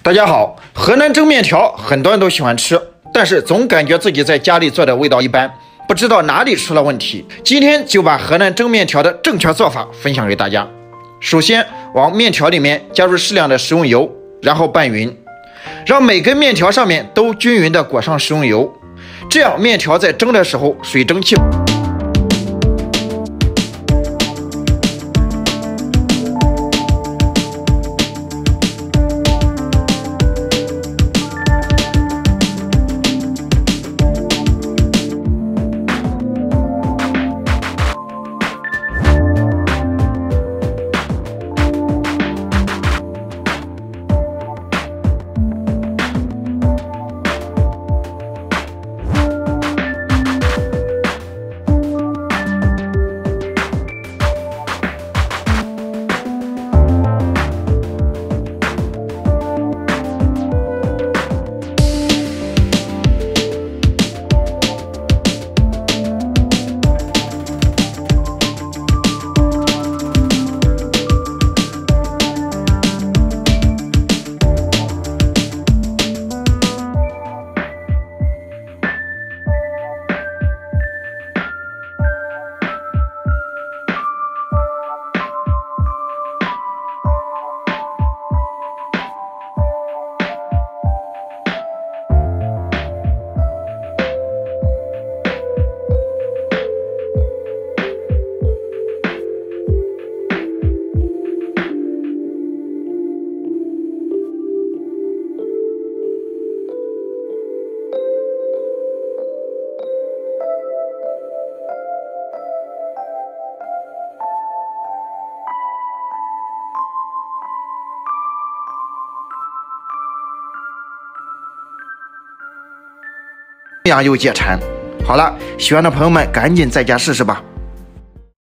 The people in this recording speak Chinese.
大家好，河南蒸面条很多人都喜欢吃，但是总感觉自己在家里做的味道一般，不知道哪里出了问题。今天就把河南蒸面条的正确做法分享给大家。首先，往面条里面加入适量的食用油，然后拌匀，让每根面条上面都均匀的裹上食用油，这样面条在蒸的时候水蒸气。又解馋。好了，喜欢的朋友们赶紧在家试试吧。